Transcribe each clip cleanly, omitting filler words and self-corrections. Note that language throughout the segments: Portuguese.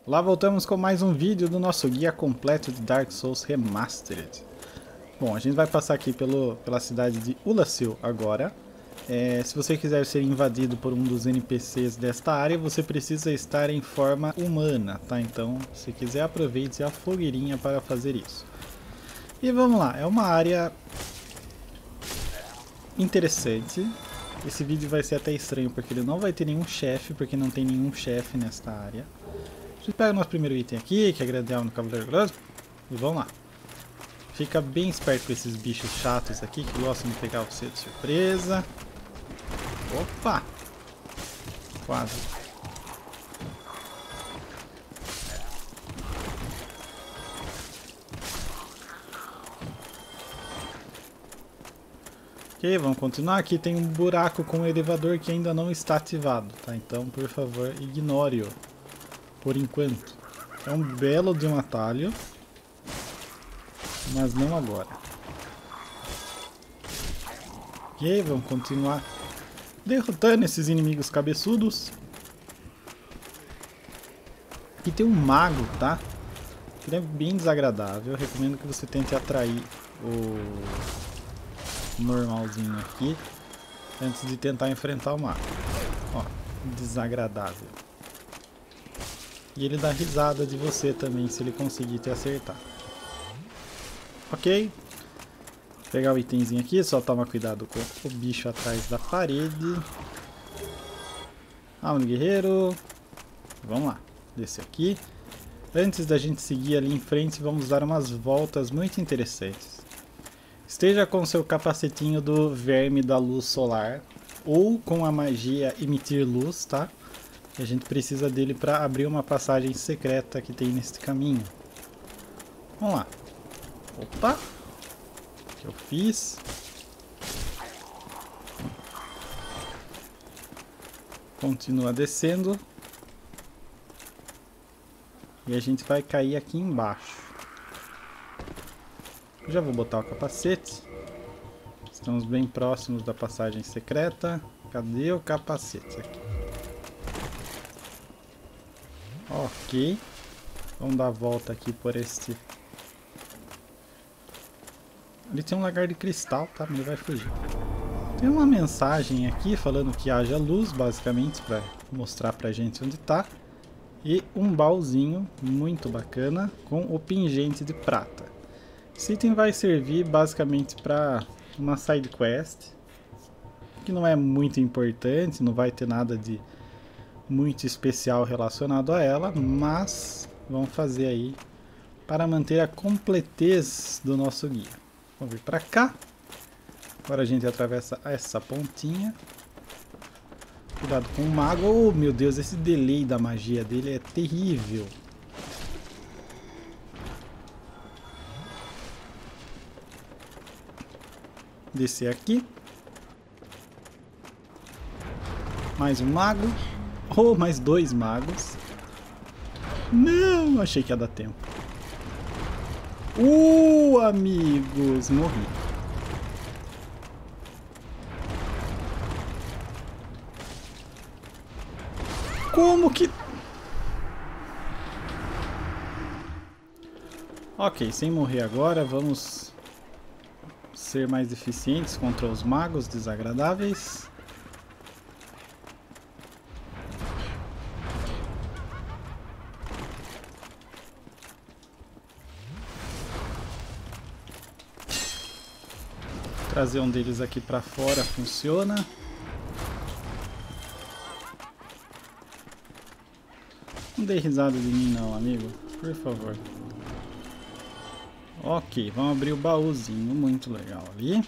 Olá, voltamos com mais um vídeo do nosso guia completo de Dark Souls Remastered. Bom, a gente vai passar aqui pela cidade de Ulasil agora. Se você quiser ser invadido por um dos NPCs desta área, você precisa estar em forma humana, tá? Então, se quiser, aproveite a fogueirinha para fazer isso. E vamos lá, é uma área interessante. Esse vídeo vai ser até estranho, porque ele não vai ter nenhum chefe, porque não tem nenhum chefe nesta área. A gente pega o nosso primeiro item aqui, que é Gradeal no Cavaleiro Grosso, e vamos lá. Fica bem esperto com esses bichos chatos aqui, que gostam de pegar você de surpresa. Opa! Quase. Ok, vamos continuar. Aqui tem um buraco com um elevador que ainda não está ativado, tá? Então, por favor, ignore-o. Por enquanto. É um belo de um atalho. Mas não agora. Ok, vamos continuar derrotando esses inimigos cabeçudos. Aqui tem um mago, tá? Ele é bem desagradável. Eu recomendo que você tente atrair o normalzinho aqui antes de tentar enfrentar o mago. Ó, desagradável. E ele dá risada de você também se ele conseguir te acertar. Ok. Vou pegar o itemzinho aqui, só toma cuidado com o bicho atrás da parede. Alma do guerreiro. Vamos lá, descer aqui. Antes da gente seguir ali em frente, vamos dar umas voltas muito interessantes. Esteja com seu capacetinho do verme da luz solar, ou com a magia emitir luz, tá? A gente precisa dele para abrir uma passagem secreta que tem neste caminho. Vamos lá. Opa! O que eu fiz? Continua descendo. E a gente vai cair aqui embaixo. Já vou botar o capacete. Estamos bem próximos da passagem secreta. Cadê o capacete aqui? Ok. Vamos dar a volta aqui por este... Ali tem um lagar de cristal, tá? Ele vai fugir. Tem uma mensagem aqui falando que haja luz, basicamente, para mostrar pra gente onde tá. E um baúzinho muito bacana com o pingente de prata. Esse item vai servir basicamente para uma side quest, que não é muito importante, não vai ter nada de muito especial relacionado a ela, mas vamos fazer aí para manter a completez do nosso guia. Vamos vir para cá. Agora a gente atravessa essa pontinha. Cuidado com o mago. Oh, meu Deus, esse delay da magia dele é terrível. Descer aqui. Mais um mago. Oh, mais dois magos. Não, achei que ia dar tempo. Amigos, morri. Como que... Ok, sem morrer agora, vamos ser mais eficientes contra os magos desagradáveis. Trazer um deles aqui pra fora funciona. Não dê risada de mim não, amigo. Por favor. Ok, vamos abrir o baúzinho. Muito legal ali.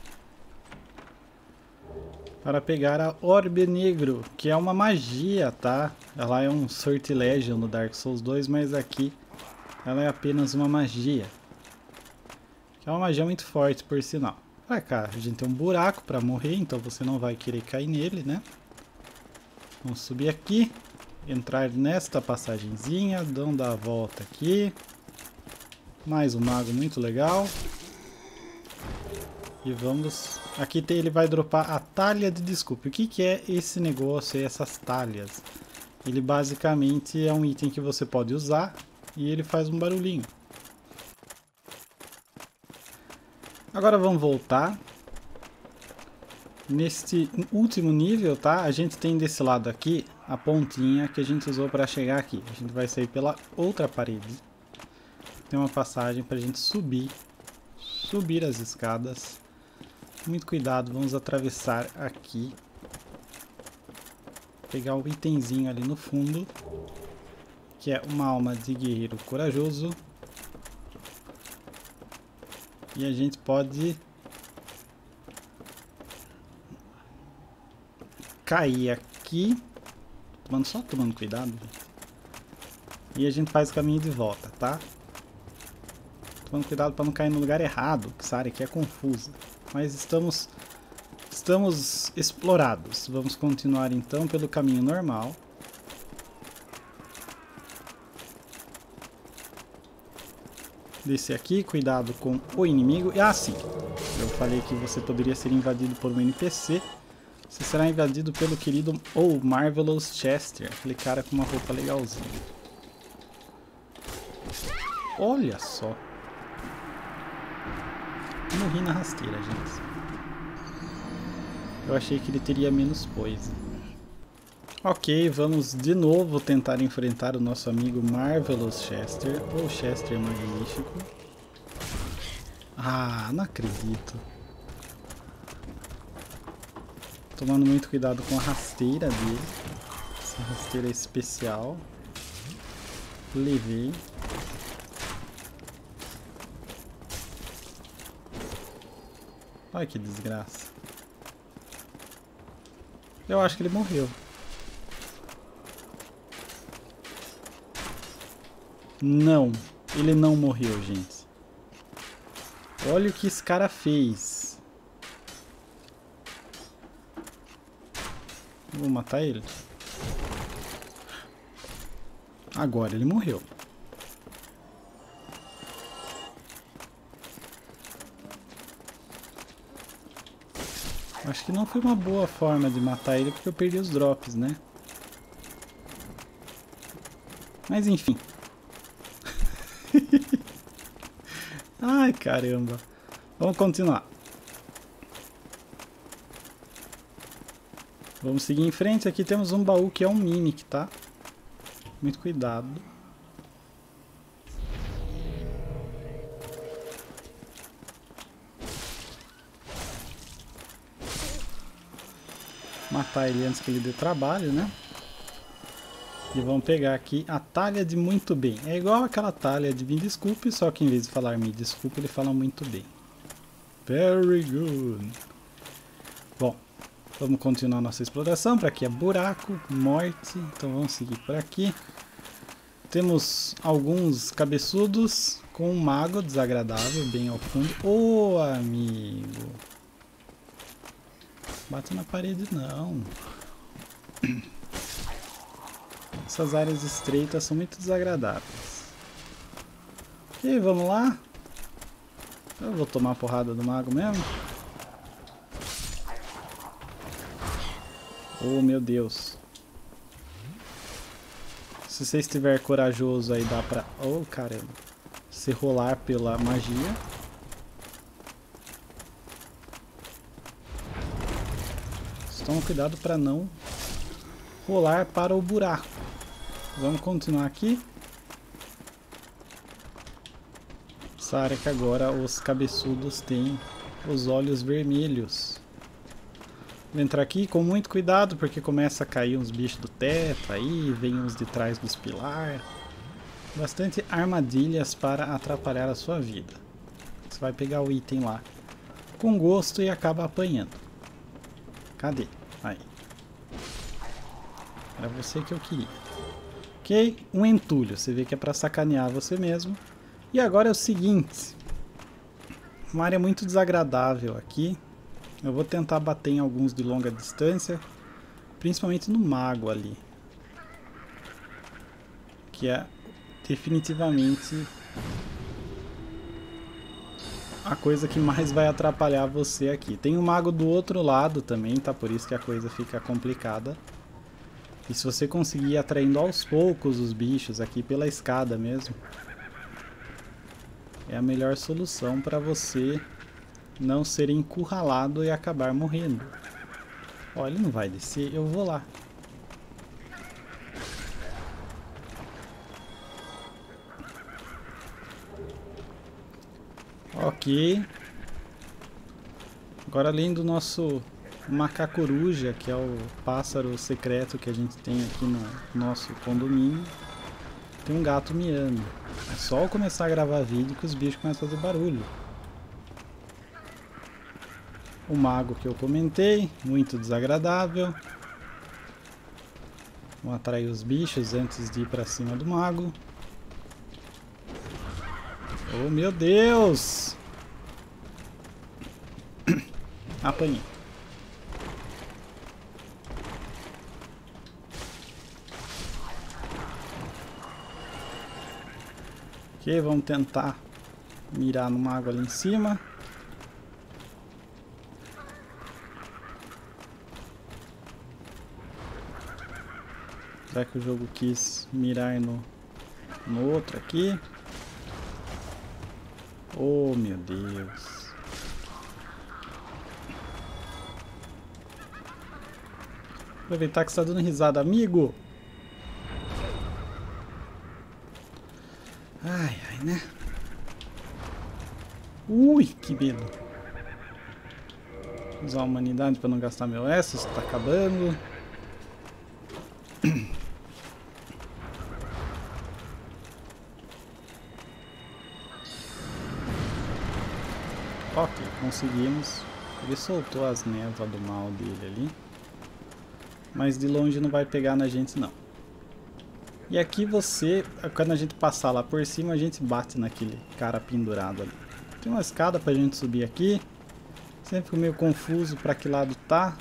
Para pegar a Orbe Negro, que é uma magia, tá? Ela é um sortilégio no Dark Souls 2, mas aqui ela é apenas uma magia. É uma magia muito forte, por sinal. Pra cá, a gente tem um buraco para morrer, então você não vai querer cair nele, né? Vamos subir aqui. Entrar nesta passagenzinha, dando a volta aqui. Mais um mago muito legal. E vamos... Aqui ele vai dropar a talha de desculpa. O que é esse negócio e essas talhas? Ele basicamente é um item que você pode usar e ele faz um barulhinho. Agora vamos voltar. Neste último nível, tá? A gente tem desse lado aqui a pontinha que a gente usou para chegar aqui. A gente vai sair pela outra parede. Tem uma passagem para a gente subir as escadas. Muito cuidado, vamos atravessar aqui. Pegar o itemzinho ali no fundo, que é uma alma de guerreiro corajoso. E a gente pode cair aqui, só tomando cuidado. E a gente faz o caminho de volta, tá? Tomando cuidado para não cair no lugar errado, que essa área aqui é confusa. Mas estamos explorados. Vamos continuar então pelo caminho normal. Descer aqui, cuidado com o inimigo. Ah, sim! Eu falei que você poderia ser invadido por um NPC. Você será invadido pelo querido Marvelous Chester, aquele cara com uma roupa legalzinha. Olha só! Morri na rasteira, gente. Eu achei que ele teria menos poison. Ok, vamos de novo tentar enfrentar o nosso amigo Marvelous Chester, ou Chester Magnífico. Ah, não acredito. Tomando muito cuidado com a rasteira dele. Essa rasteira é especial. Levei. Olha que desgraça. Eu acho que ele morreu. Não, ele não morreu, gente. Olha o que esse cara fez. Vou matar ele. Agora ele morreu. Acho que não foi uma boa forma de matar ele, porque eu perdi os drops, né? Mas enfim. Ai, caramba. Vamos continuar. Vamos seguir em frente. Aqui temos um baú que é um Mimic, tá? Muito cuidado. Matar ele antes que ele dê trabalho, né? E vamos pegar aqui a talha de muito bem. É igual aquela talha de me desculpe, só que em vez de falar me desculpe, ele fala muito bem. Very good. Bom, vamos continuar nossa exploração. Para aqui é buraco, morte. Então vamos seguir por aqui. Temos alguns cabeçudos com um mago desagradável bem ao fundo. Ô, amigo. Bate na parede não. Essas áreas estreitas são muito desagradáveis. E vamos lá. Eu vou tomar a porrada do mago mesmo. Oh, meu Deus. Se você estiver corajoso aí dá pra... Oh, caramba. Se rolar pela magia. Toma cuidado para não rolar para o buraco. Vamos continuar aqui. Essa área que agora os cabeçudos têm os olhos vermelhos. Vou entrar aqui com muito cuidado porque começa a cair uns bichos do teto aí, vem uns de trás dos pilares. Bastante armadilhas para atrapalhar a sua vida. Você vai pegar o item lá com gosto e acaba apanhando. Cadê? Aí. Era você que eu queria. Ok? Um entulho. Você vê que é para sacanear você mesmo. E agora é o seguinte. Uma área muito desagradável aqui. Eu vou tentar bater em alguns de longa distância. Principalmente no mago ali. Que é definitivamente a coisa que mais vai atrapalhar você aqui. Tem o mago do outro lado também, tá? Por isso que a coisa fica complicada. E se você conseguir ir atraindo aos poucos os bichos aqui pela escada mesmo, é a melhor solução para você não ser encurralado e acabar morrendo. Ó, ele não vai descer, eu vou lá. Ok. Agora, além do nosso macacoruja, que é o pássaro secreto que a gente tem aqui no nosso condomínio, tem um gato miando. É só eu começar a gravar vídeo que os bichos começam a fazer barulho. O mago que eu comentei, muito desagradável. Vamos atrair os bichos antes de ir pra cima do mago. Oh, meu Deus! Apanhei. Ok, vamos tentar mirar no mago ali em cima. Será que o jogo quis mirar no outro aqui? Oh, meu Deus. Aproveitar que você está dando risada, amigo. Ai, ai, né? Ui, que medo. Vou usar a humanidade para não gastar meu Essos, está acabando. Ok, conseguimos. Ele soltou as névoas do mal dele ali. Mas de longe não vai pegar na gente não. E aqui você, quando a gente passar lá por cima, a gente bate naquele cara pendurado ali. Tem uma escada pra gente subir aqui. Sempre fico meio confuso pra que lado tá.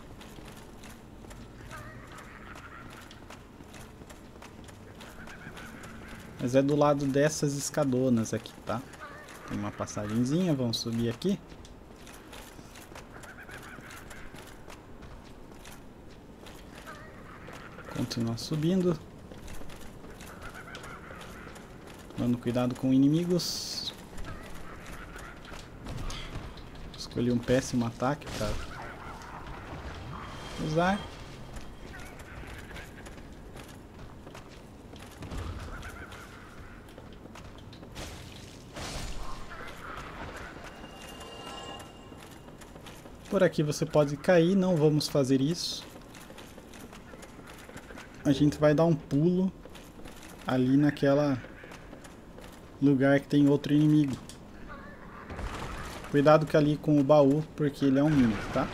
Mas é do lado dessas escadonas aqui, tá? Tem uma passagenzinha, vamos subir aqui. Continuar subindo. Tomando cuidado com inimigos. Escolhi um péssimo ataque para usar. Por aqui você pode cair, não vamos fazer isso. A gente vai dar um pulo ali naquela lugar que tem outro inimigo. Cuidado que ali com o baú, porque ele é um mimic, tá?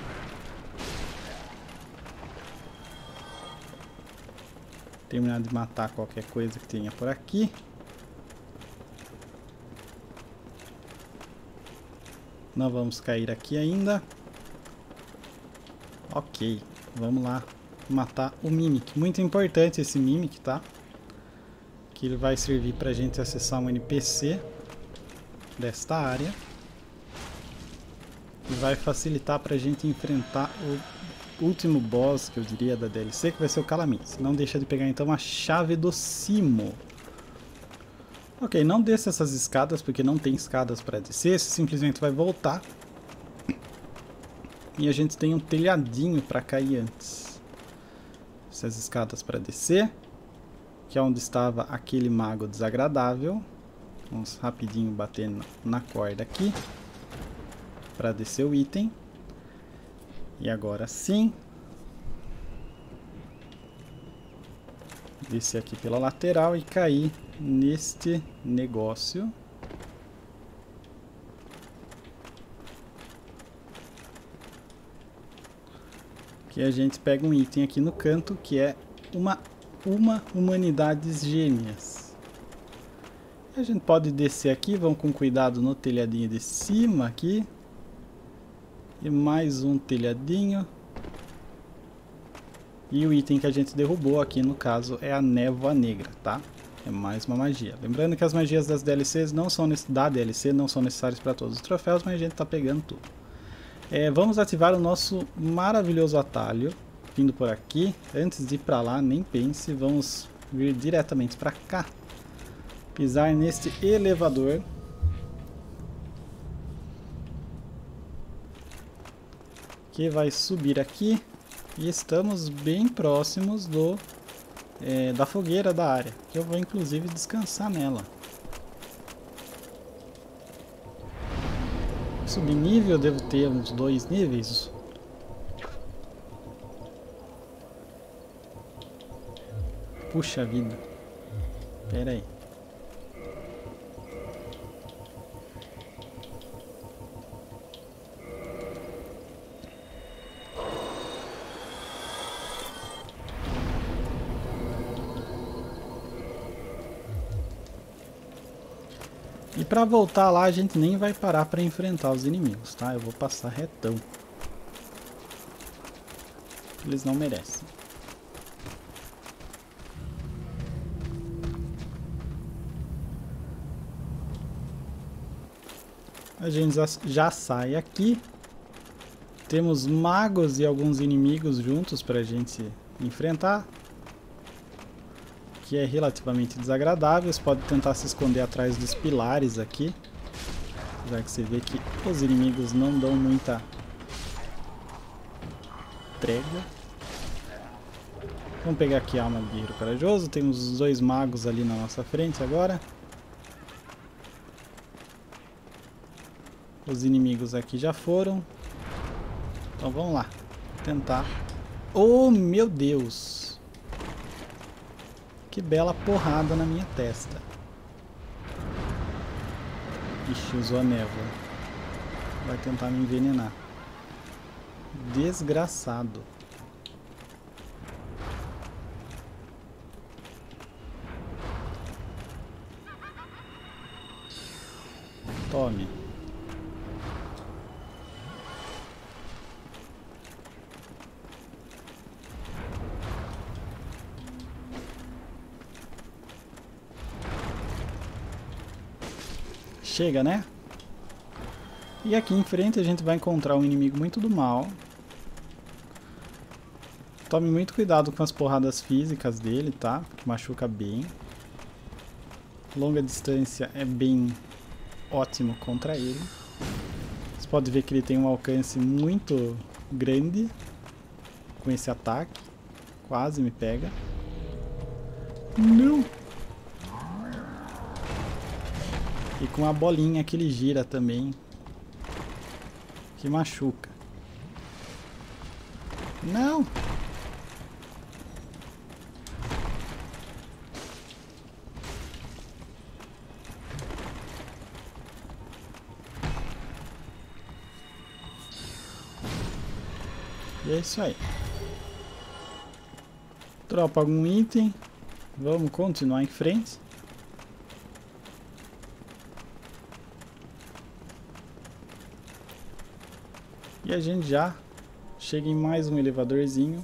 Terminar de matar qualquer coisa que tenha por aqui. Não vamos cair aqui ainda. Ok, vamos lá matar o Mimic. Muito importante esse Mimic, tá? Que ele vai servir pra gente acessar um NPC desta área. E vai facilitar pra gente enfrentar o último boss, que eu diria, da DLC, que vai ser o Calamity. Não deixa de pegar então a chave do Cimo. Ok, não desça essas escadas, porque não tem escadas para descer. Você simplesmente vai voltar. E a gente tem um telhadinho para cair antes. Essas escadas para descer. Que é onde estava aquele mago desagradável. Vamos rapidinho bater na corda aqui. Para descer o item. E agora sim. Descer aqui pela lateral e cair neste negócio. Que a gente pega um item aqui no canto, que é uma humanidades gêmeas. A gente pode descer aqui, vamos com cuidado no telhadinho de cima aqui. E mais um telhadinho. E o item que a gente derrubou aqui, no caso, é a névoa negra, tá? É mais uma magia. Lembrando que as magias das DLCs não são da DLC não são necessárias para todos os troféus, mas a gente tá pegando tudo. Vamos ativar o nosso maravilhoso atalho, vindo por aqui. Antes de ir pra lá, nem pense, vamos vir diretamente pra cá. Pisar neste elevador. Que vai subir aqui. E estamos bem próximos da fogueira da área. Que eu vou inclusive descansar nela. Subir nível, eu devo ter uns 2 níveis. Puxa vida. Pera aí. E pra voltar lá a gente nem vai parar pra enfrentar os inimigos, tá? Eu vou passar retão. Eles não merecem. A gente já sai aqui. Temos magos e alguns inimigos juntos pra gente enfrentar. Que é relativamente desagradável. Você pode tentar se esconder atrás dos pilares aqui. Já que você vê que os inimigos não dão muita trégua. Vamos pegar aqui a alma do guerreiro corajoso. Temos os 2 magos ali na nossa frente agora. Os inimigos aqui já foram. Então vamos lá. Tentar. Oh, meu Deus! Que bela porrada na minha testa. Ixi, usou a névoa. Vai tentar me envenenar. Desgraçado. Tome. Chega, né? E aqui em frente a gente vai encontrar um inimigo muito do mal. Tome muito cuidado com as porradas físicas dele, tá? Que machuca bem. Longa distância é bem ótimo contra ele. Você pode ver que ele tem um alcance muito grande com esse ataque. Quase me pega. Não! E com a bolinha que ele gira também. Que machuca. Não! E é isso aí. Dropa algum item. Vamos continuar em frente. E a gente já chega em mais um elevadorzinho.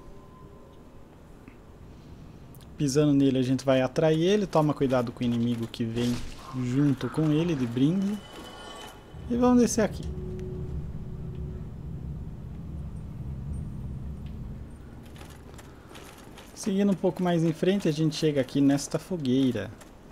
Pisando nele a gente vai atrair ele. Toma cuidado com o inimigo que vem junto com ele de brinde. E vamos descer aqui. Seguindo um pouco mais em frente a gente chega aqui nesta fogueira.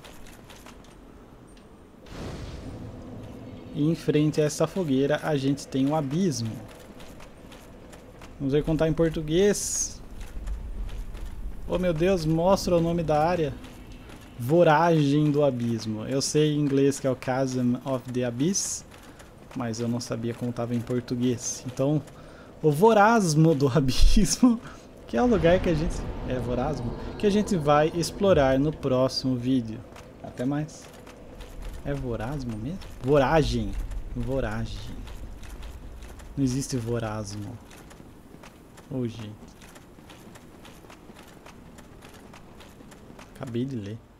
E em frente a essa fogueira a gente tem um abismo. Vamos ver contar em português. Oh meu Deus, mostra o nome da área. Voragem do Abismo. Eu sei em inglês que é o Chasm of the Abyss, mas eu não sabia como estava em português. Então, o Vorasmo do Abismo, que é o lugar que a gente... É, Vorasmo? Que a gente vai explorar no próximo vídeo. Até mais. É Vorasmo mesmo? Voragem. Voragem. Não existe Vorasmo. Oh, gente. Acabei de ler.